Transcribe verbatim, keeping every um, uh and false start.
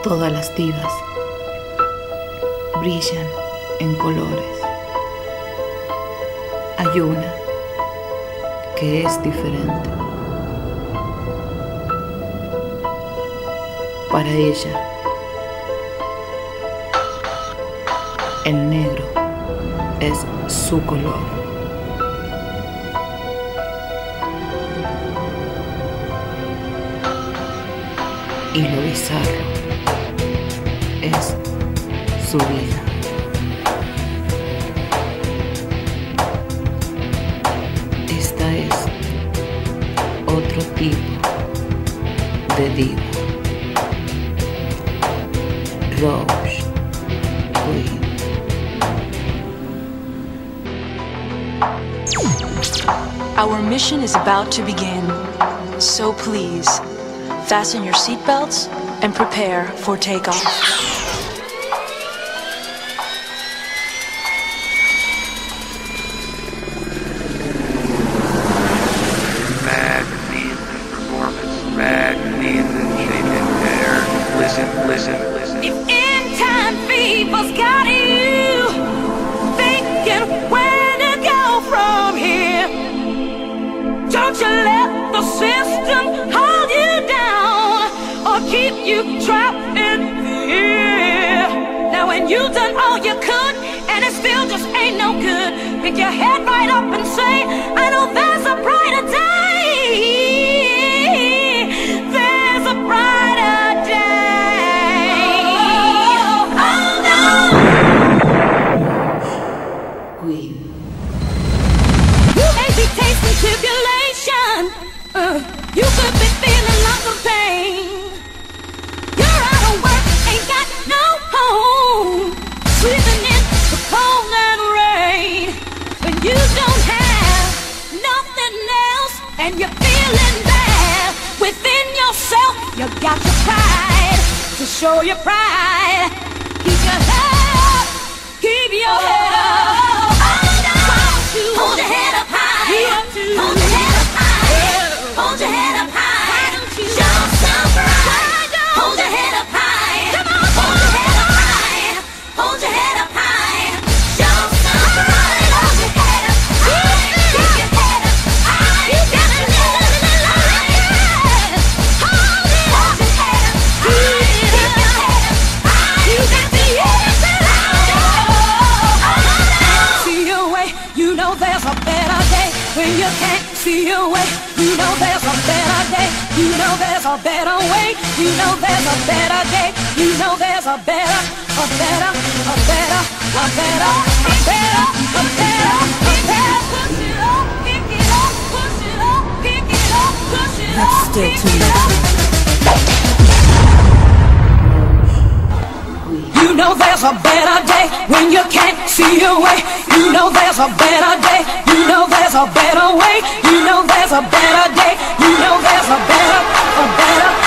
Todas las divas brillan en colores. Hay una que es diferente. Para ella, el negro es su color. Y lo bizarro es su vida. Esta es otro tipo de diva. Rose Queen. Our mission is about to begin, so please, fasten your seatbelts and prepare for takeoff. Magnificent performance, magnificent shaking hair. Listen, listen, listen. If in time people's got you thinking where to go from here, don't you let the system hold you down or keep you trapped in fear. Now when you've done all you could and it still just ain't no good, pick your head right up and say, I know there's a brighter day. There's a brighter day. Hold on. Queen. You may be tasting tribulation. Uh, you could be feeling lots of pain. You're out of work, ain't got no home, breathing in the cold and rain. When you don't have nothing else and you're feeling bad within yourself, you got your pride to show your pride. Keep your head up, keep your head up. Hold on, hold your head up high. Hold your head up high. Hold your head up high. Show some pride. Hold your head up high. Hold your head up high. Hold your head up high. Show some pride. Hold your head up high. Keep your head up high. You gotta live a life. Hold it. Hold your head up high. Keep your head up high. You got the answer. See your way. You know there's a better day. When you can't see your way, you know there's a better day. You know there's a better way. You know there's a better day. You know there's a better, a better, a better, a better, a better, a better, a better. Push it up, pick it up, push it up, pick it up, push it up, pick it up. You know there's a better day when you can't see your way. You know there's a better day. You know there's a better way. You know there's a better day. You know there's a better, a better.